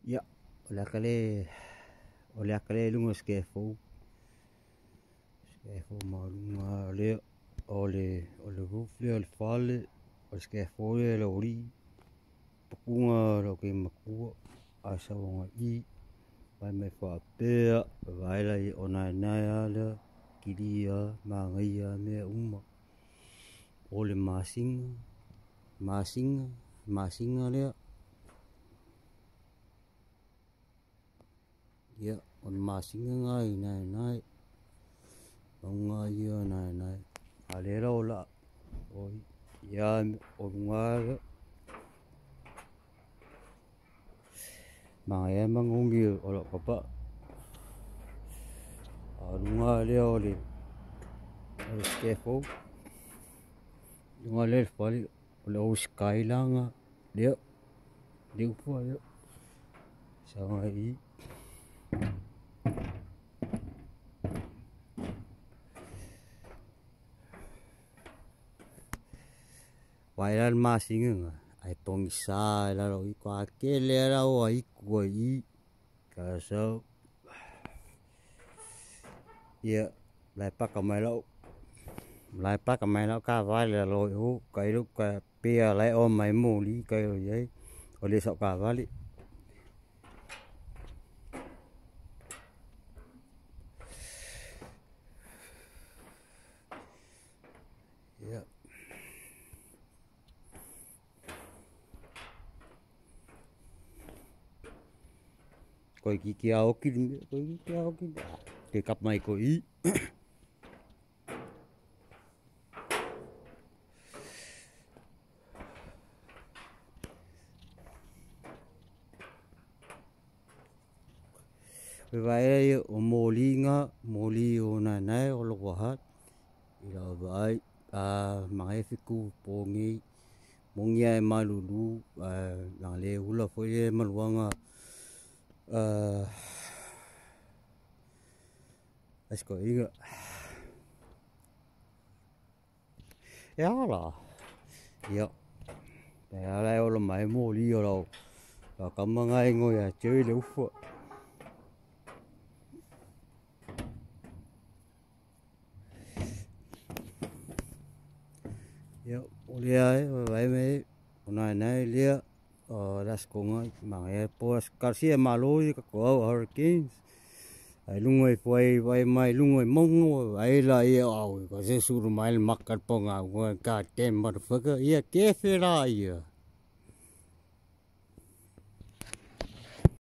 Ja, ole akale lunga skefo ma lunga le ole rufle ole fale ole skefo le ori pakunga lo ke makua asa wonga I vai me fa pe vai la ona na ya kiria mangia me uma ole masinga le ya on masinga ngai nai onga ia nai alera ola oi ya onga maya mangungi ola papa onga le ole skefo onga le fali ole o skylanga le upo le sanga I Wairan masinga ai pongisa la ro I kwa kele ra o ai kwa I ka so ya lai pa kamai lo ka vale lo ho kai lu ka pia lai o mai mo li kai o ye o le so ka vale ya koi ki kia o ki te kap mai ko I vai o moli o nai o lo wahat ila vai mai fiku pongi mongia e malulu la le hula foi e maluanga asko iga ya la ya la o lo mai moli o lo ka kamanga ingo ya chơi le ufa ya ole ai vai me nai le las konga mange pos Garcia Maloi ka ko Hurricanes ai lungoi foi vai mai lungoi mongo ai la ia au ko se suru mai makar ponga ka tem motherfucker ia ke fera ia